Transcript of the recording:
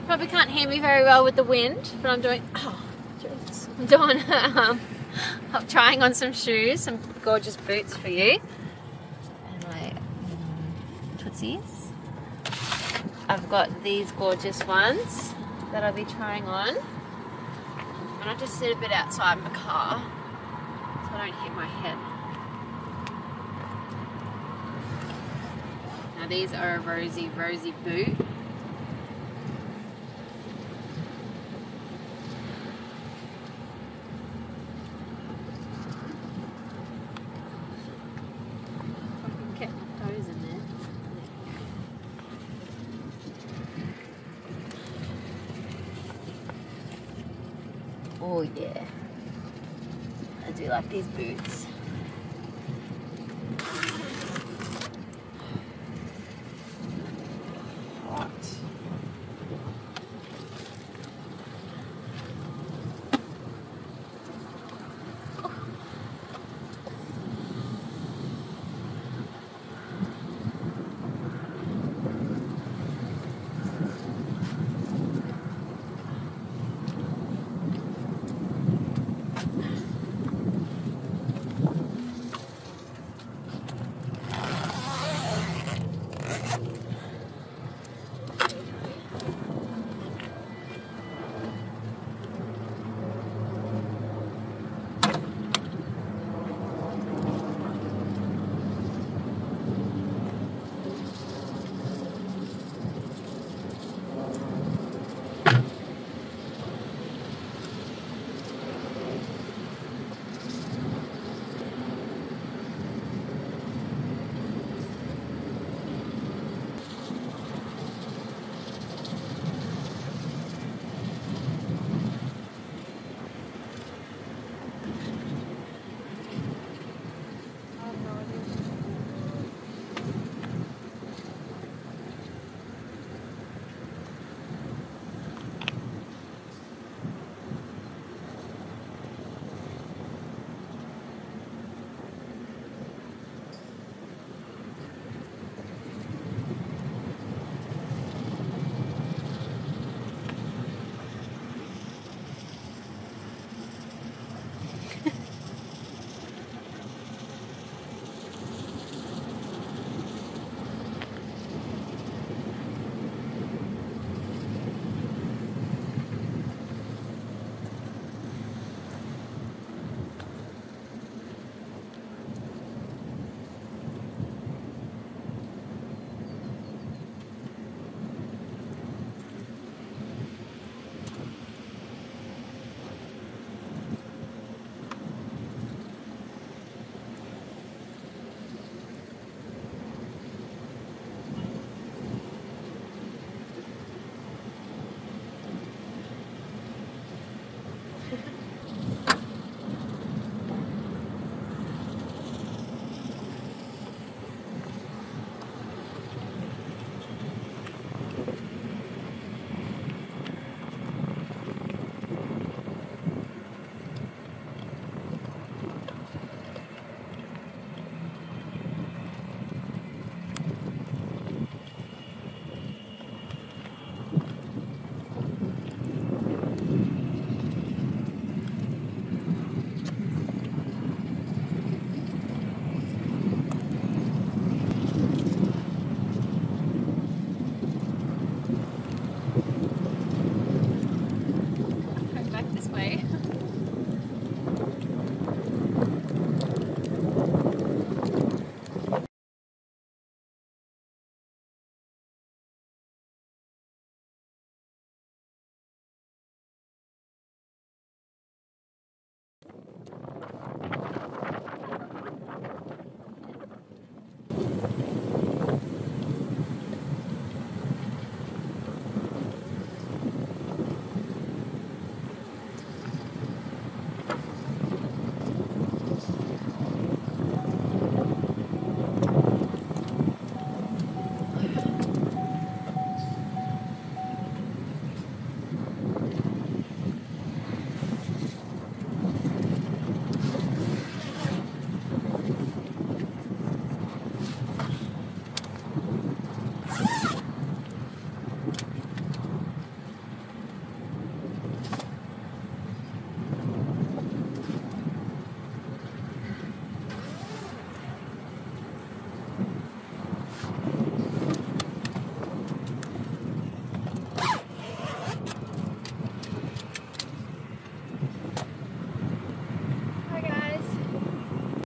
Probably can't hear me very well with the wind, but I'm doing, I'm doing, I'm trying on some shoes, some gorgeous boots for you. And my tootsies. I've got these gorgeous ones that I'll be trying on. And I just sit a bit outside my car so I don't hit my head. Now these are a rosy boot. Oh yeah, I do like these boots. Hot.